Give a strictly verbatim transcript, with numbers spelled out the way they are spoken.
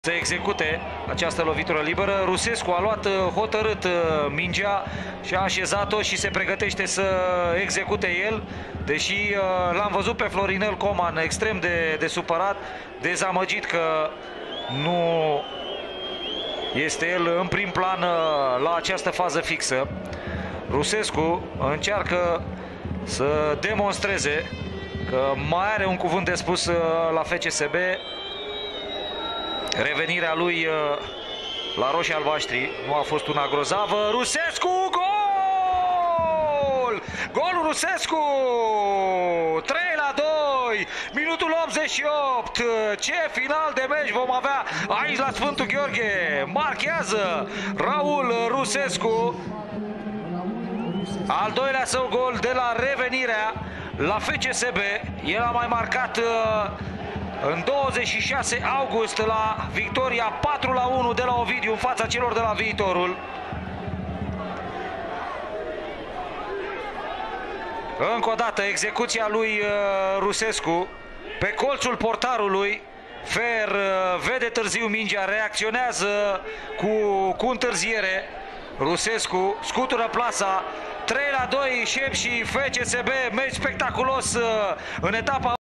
să execute această lovitură liberă. Rusescu a luat hotărât mingea și a așezat-o și se pregătește să execute el, deși l-am văzut pe Florinel Coman extrem de, de supărat, dezamăgit că nu este el în prim plan la această fază fixă. Rusescu încearcă să demonstreze că mai are un cuvânt de spus la F C S B. Revenirea lui la roșii albaștri nu a fost una grozavă. Rusescu, gol! Golul Rusescu! trei la doi, minutul optzeci și opt. Ce final de meci vom avea aici la Sfântul Gheorghe. Marchează Raul Rusescu al doilea său gol de la revenirea la F C S B. El a mai marcat în douăzeci și șase august la victoria patru la unu de la Ovidiu în fața celor de la Viitorul. Încă o dată execuția lui Rusescu pe colțul portarului. Fer vede târziu mingea, reacționează cu, cu întârziere. Rusescu scutură plasa. trei la doi, Șep și F C S B, meci spectaculos în etapa